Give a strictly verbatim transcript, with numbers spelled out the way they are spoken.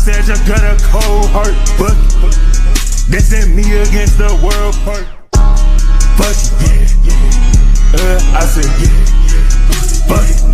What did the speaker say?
said you got a cold heart, fuck it. This ain't me against the world, part. Fuck it, yeah, yeah. Uh, I said yeah, yeah. Fuck it.